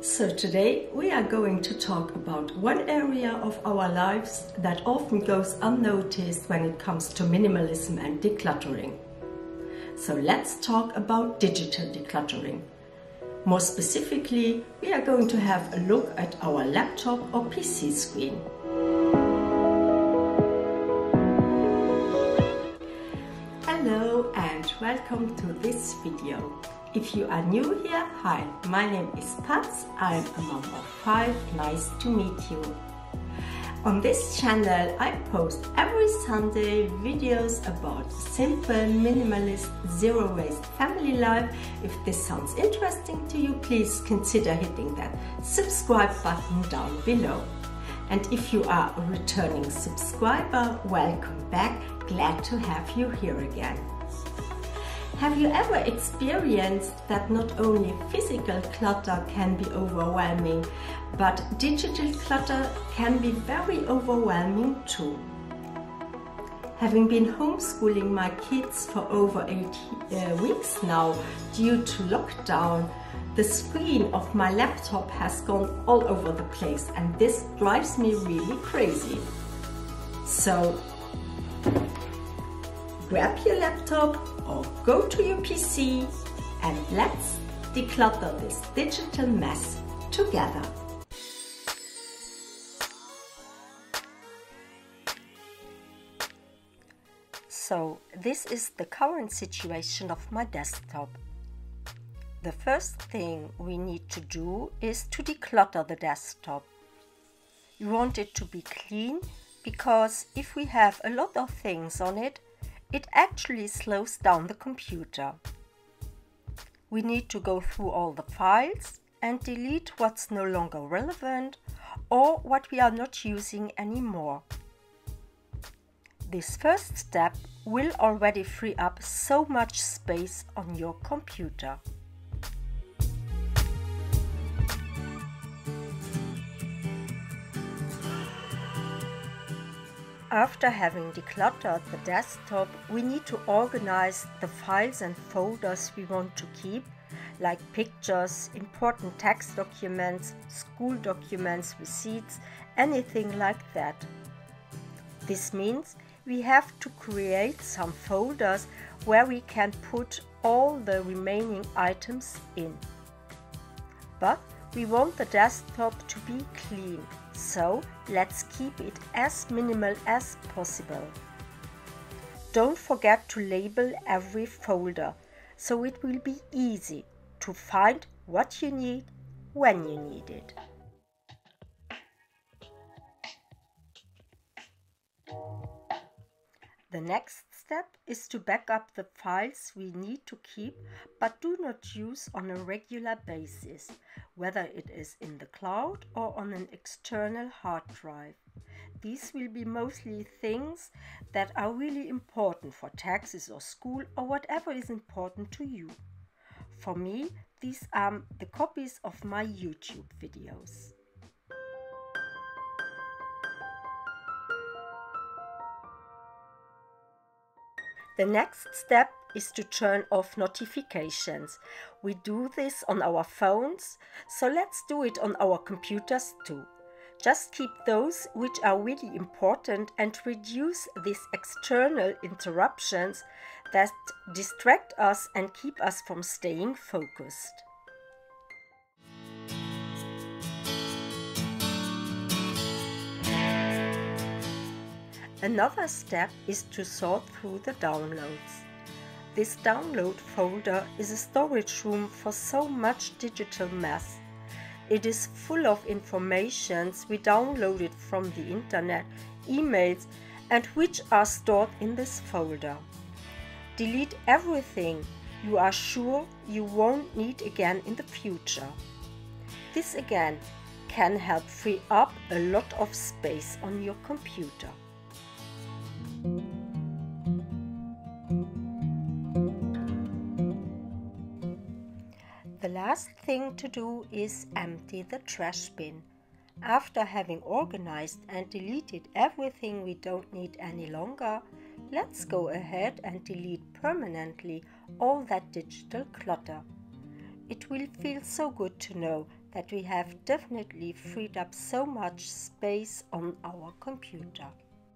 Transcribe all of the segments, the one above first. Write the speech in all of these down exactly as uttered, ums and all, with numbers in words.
So today we are going to talk about one area of our lives that often goes unnoticed when it comes to minimalism and decluttering. So let's talk about digital decluttering. More specifically, we are going to have a look at our laptop or P C screen. Hello and welcome to this video. If you are new here, hi, my name is Paz, I'm a mom of five, nice to meet you. On this channel I post every Sunday videos about simple, minimalist, zero waste family life. If this sounds interesting to you, please consider hitting that subscribe button down below. And if you are a returning subscriber, welcome back, glad to have you here again. Have you ever experienced that not only physical clutter can be overwhelming, but digital clutter can be very overwhelming too? Having been homeschooling my kids for over eight uh, weeks now due to lockdown, the screen of my laptop has gone all over the place, and this drives me really crazy. So grab your laptop or go to your P C and let's declutter this digital mess together. So this is the current situation of my desktop. The first thing we need to do is to declutter the desktop. We want it to be clean because if we have a lot of things on it, it actually slows down the computer. We need to go through all the files and delete what's no longer relevant or what we are not using anymore. This first step will already free up so much space on your computer. After having decluttered the desktop, we need to organize the files and folders we want to keep, like pictures, important text documents, school documents, receipts, anything like that. This means we have to create some folders where we can put all the remaining items in. But we want the desktop to be clean, so let's keep it as minimal as possible. Don't forget to label every folder, so it will be easy to find what you need when you need it. The next step is to back up the files we need to keep but do not use on a regular basis, whether it is in the cloud or on an external hard drive. These will be mostly things that are really important for taxes or school or whatever is important to you. For me, these are the copies of my YouTube videos. The next step is to turn off notifications. We do this on our phones, so let's do it on our computers too. Just keep those which are really important and reduce these external interruptions that distract us and keep us from staying focused. Another step is to sort through the downloads. This download folder is a storage room for so much digital mess. It is full of informations we downloaded from the internet, emails, and which are stored in this folder. Delete everything you are sure you won't need again in the future. This again can help free up a lot of space on your computer. The last thing to do is empty the trash bin. After having organized and deleted everything we don't need any longer, let's go ahead and delete permanently all that digital clutter. It will feel so good to know that we have definitely freed up so much space on our computer.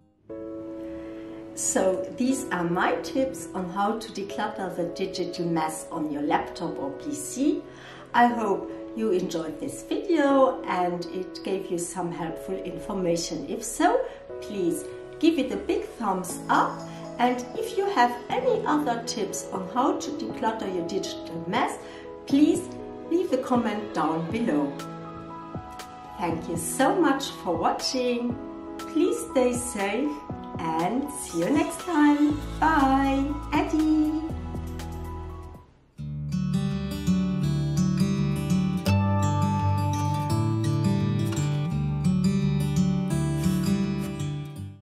So these are my tips on how to declutter the digital mess on your laptop or P C. I hope you enjoyed this video and it gave you some helpful information. If so, please give it a big thumbs up, and if you have any other tips on how to declutter your digital mess, please leave a comment down below. Thank you so much for watching. Please stay safe and see you next time. Bye!